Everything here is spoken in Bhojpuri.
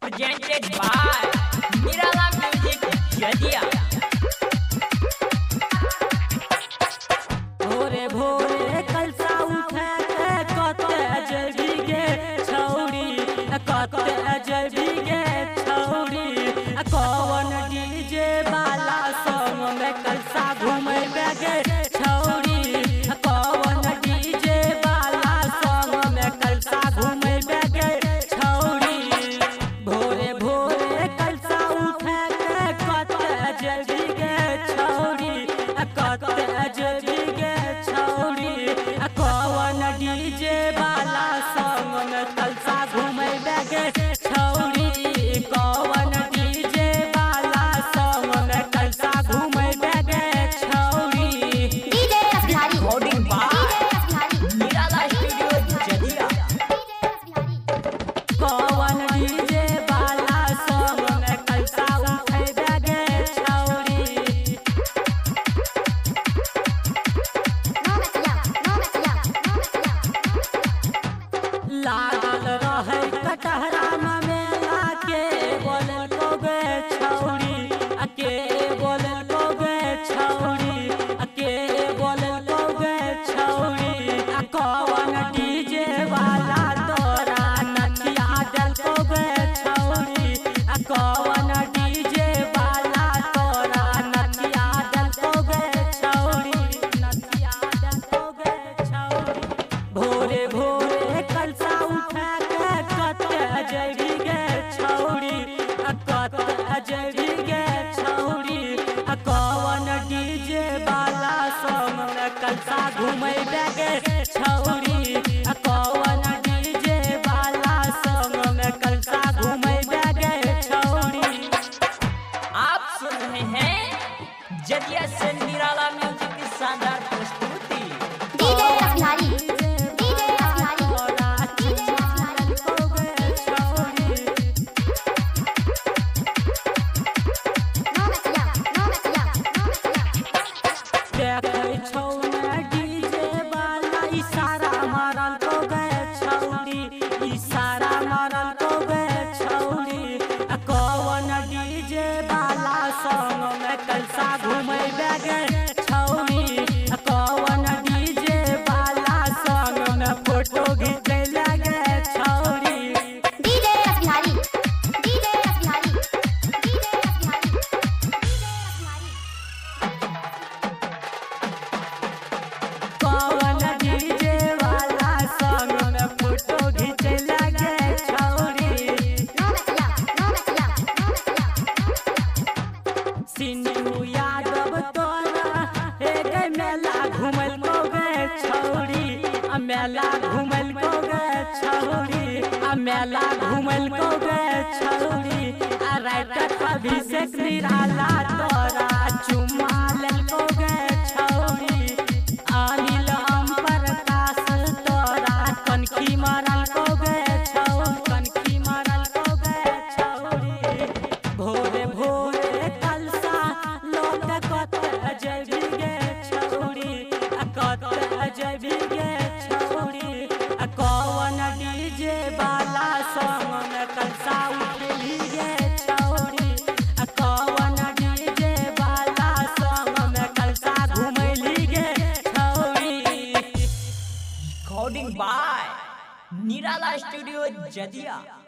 presented by Nirala Music Jadia। भोरे भोरे कलसा उठे कते जबी गे छौरी, कते जबी गे छौरी। कौन डीजे वाला संग में कलसा घूमे गे छौरी, कौन डीजे वाला संग में कलसा घूमे गे छौरी। भोरे भोरे कलसा उठे कते जबी गे छौरी, कते जबी गे छौरी। कौन डीजे वाला संग में कलसा घूमे गे छौरी, कौन डीजे वाला संग में कलसा घूमे गे छौरी। Recording by Nirala Studio Jadia। कौन डीजे वाला संग में कलसा उठे गे छौरी। लागल रहे कटहरा में आके बोलल को गे छौरी, के बोलल को गे छौरी, के बोलल को गे छौरी। कौन डीजे वाला तोरा नथिया दल को गे छौरी, कौन डीजे वाला तोरा नथिया दल को गे छौरी, नथिया दल को गे छौरी। भोरे भोरे कलसा उठा के कते जबी गे छौरी, कते जबी गे छौरी। कौन डीजे वाला संग में कलसा घूमे गे छौरी, कौन डीजे वाला संग में कलसा घूमे गे छौरी। आप सुन रहे हैं जदिया से निराला म्यूजिक की शानदार प्रस्तुति। देखै छौ ना डीजे वाला इशारा मारल को गे छौरी, इशारा मारल को गे छौरी। कौन डीजे वाला संग में कलसा घूमे गे छौरी, कौन डीजे वाला संग में फोटो घिंचे गे छौरी। कौन डीजे वाला संग में फोटो घिंचे गे छौरी। सिंधु यादव तोरा एक मेला घूमल को गे छौरी, मेला घूमल को गे छौरी, मेला घूमल को गे छौरी। राइटर अभिषेक निराला तोरा चुमा लेल को गे छौरी। अनिल प्रकाश तोरा कनखी मारल को गे छौरी, कनखी मारल को गे छौरी। भोरे भोरे कलसा लोग कते जबी गे छौरी, कते जबी गे छौरी। कौन डीजे वाला संग में कलसा उठली गे छौरी, कौन डीजे वाला संग में कलसा घुमैली गे छौरी। Recording by Nirala Studio Jadia।